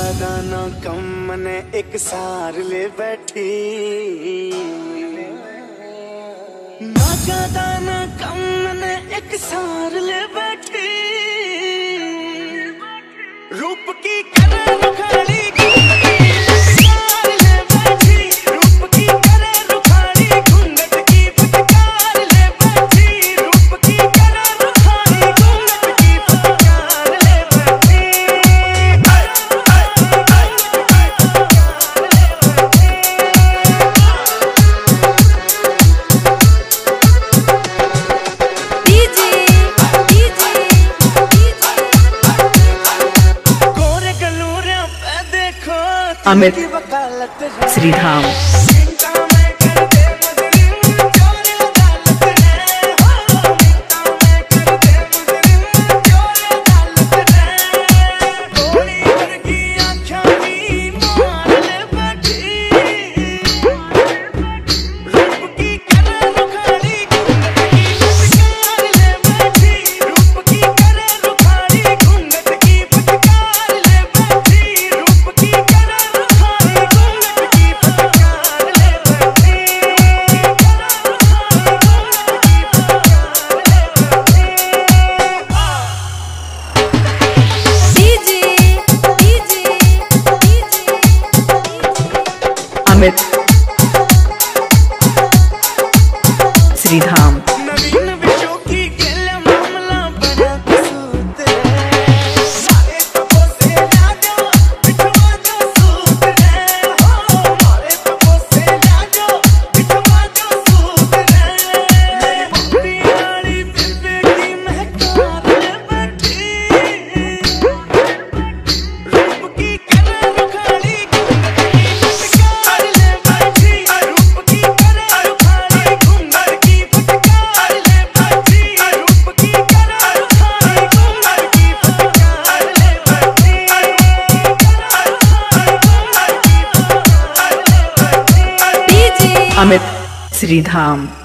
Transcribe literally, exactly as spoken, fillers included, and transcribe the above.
ज्यादा ना कम मने एक सार ले बैठी, ना ज्यादा ना कम मने एक सार ले बैठी। रूप की करे रुखाड़ी अमित श्रीधाम। अमित श्रीधाम। अमित श्रीधाम।